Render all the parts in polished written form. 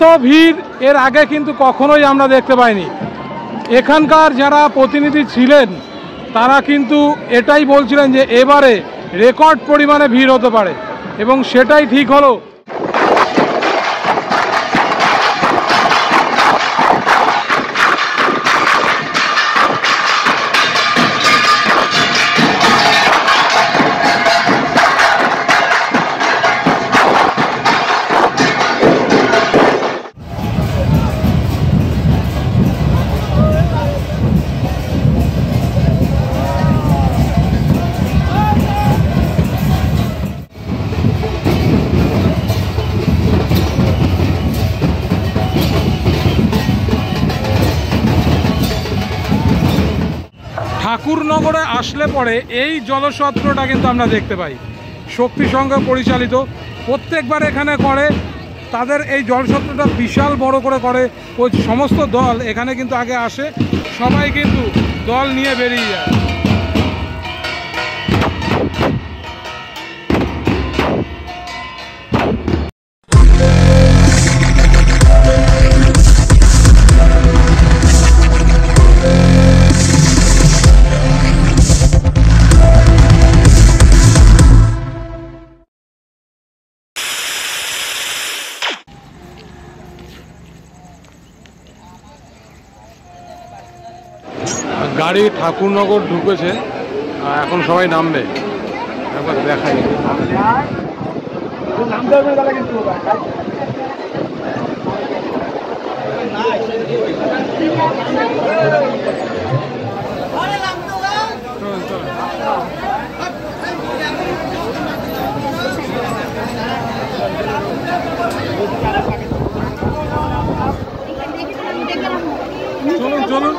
ভিড় এর আগে কিন্তু কখনোই আমরা দেখতে পাইনি। এখানকার যারা প্রতিনিধি ছিলেন তারা কিন্তু এটাই বলছিলেন যে এবারে রেকর্ড পরিমাণে ভিড় হতে পারে, এবং সেটাই ঠিক হলো। ঠাকুরনগরে আসলে পরে এই জলসত্রটা কিন্তু আমরা দেখতে পাই, শক্তি সংঘ পরিচালিত। প্রত্যেকবার এখানে করে, তাদের এই জলসত্রটা বিশাল বড় করে ওই সমস্ত দল এখানে কিন্তু আগে আসে, সবাই কিন্তু দল নিয়ে বেরিয়ে যায়। গাড়ি ঠাকুরনগর ঢুকেছে, এখন সবাই নামবে, একবার দেখাই। চলুন চলুন।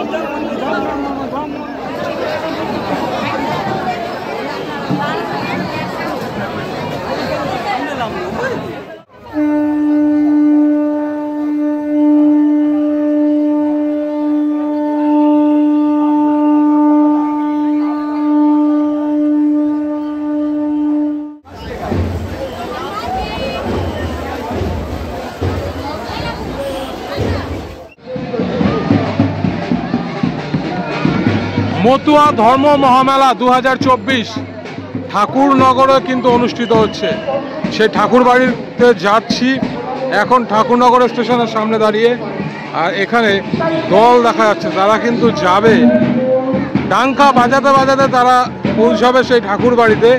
মতুয়া ধর্ম মহামেলা 2024 ঠাকুরনগরে কিন্তু অনুষ্ঠিত হচ্ছে। সেই ঠাকুর বাড়িতে যাচ্ছি এখন, ঠাকুরনগর স্টেশনের সামনে দাঁড়িয়ে। আর এখানে দল দেখা যাচ্ছে, তারা কিন্তু যাবে, ডাঙ্কা বাজাতে বাজাতে তারা পৌঁছাবে সেই ঠাকুর বাড়িতে।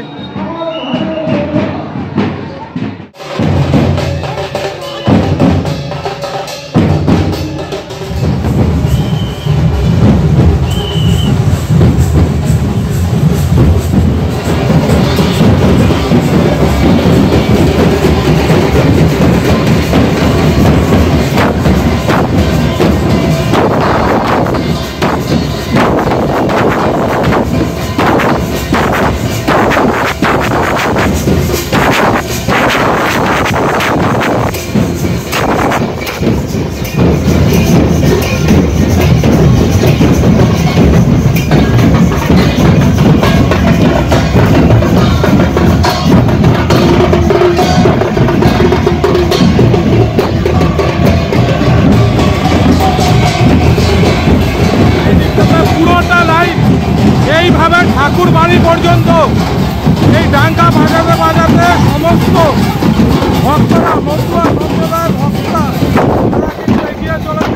ঠাকুর বাড়ি পর্যন্ত এই ডাঙ্কা বাজাতে বাজাতে সমস্ত ভক্তরা, মতুয়া সম্প্রদায়ের ভক্তরা তারা কিন্তু এগিয়ে চলেছে।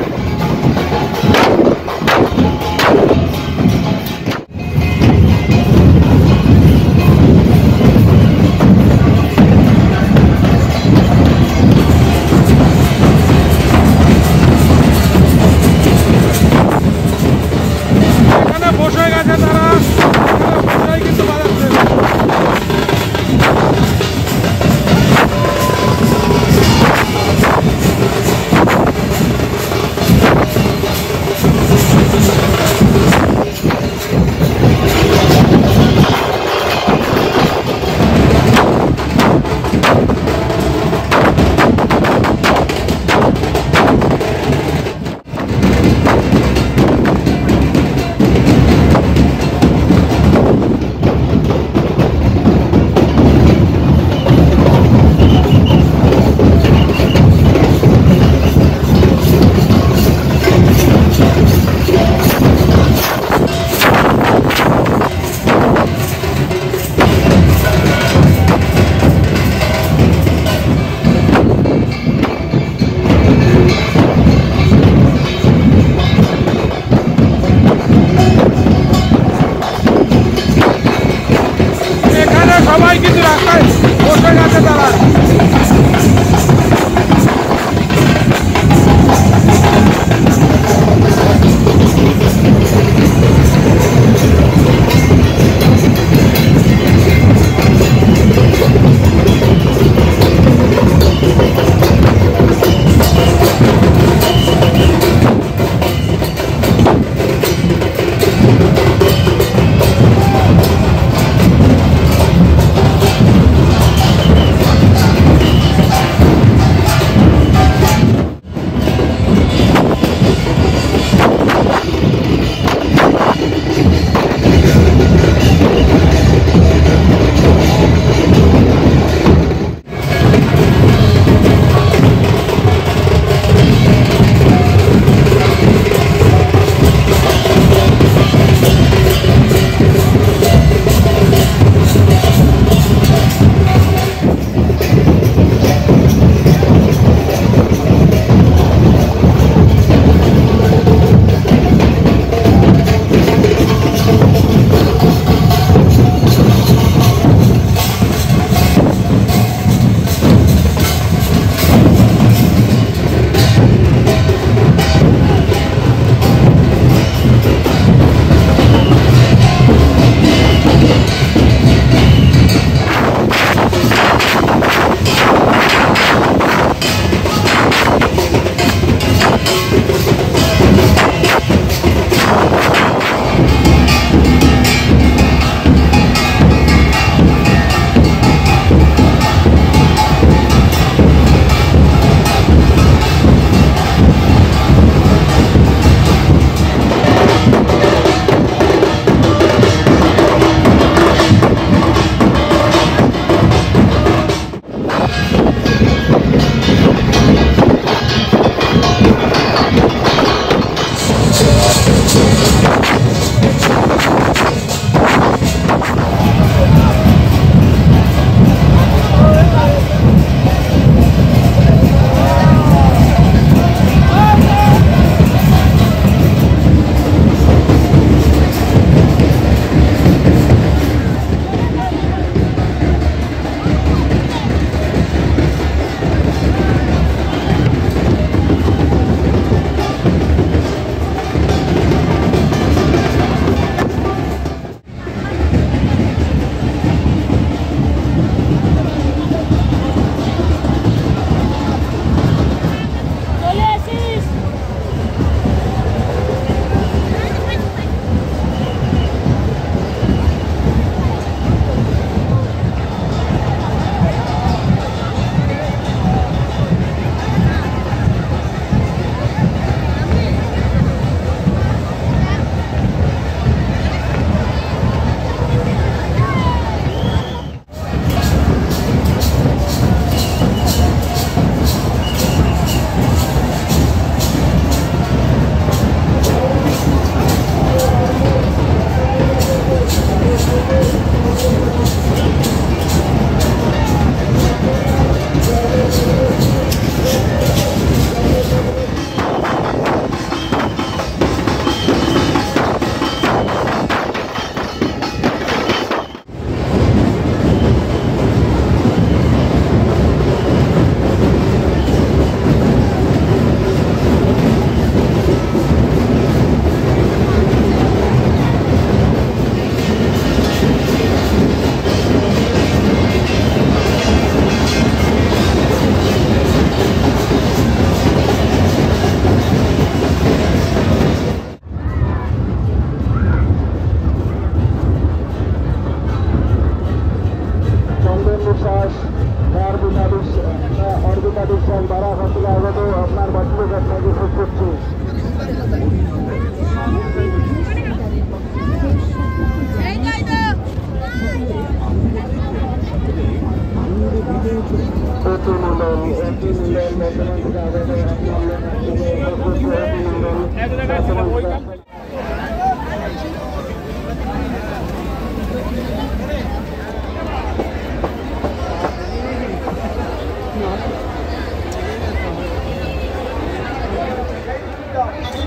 এখানে বসে গেছে তারা, কিন্তু বাজাচ্ছে। রাস্তায় বসে গেছে তারা।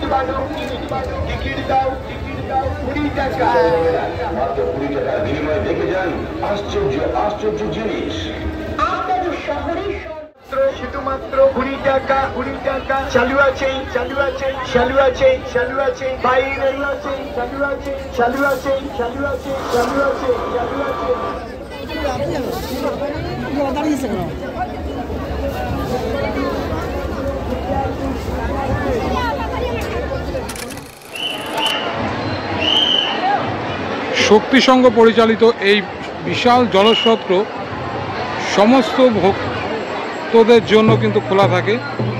টিকিট দাও 20 টাকা। মাত্র 20 টাকার বিনিময়ে দেখে যান আশ্চর্য আশ্চর্য জিনিস। আমাদের শহরে শুধুমাত্র 20 টাকা 20 টাকা। চালু আছে চালু আছে চালু আছে চালু আছে বাইরে আছে চালু আছে চালু আছে চালু আছে চালু আছে চালু আছে। শক্তি সংঘ পরিচালিত এই বিশাল জলস্রোত সমস্ত ভক্তদের জন্য কিন্তু খোলা থাকে।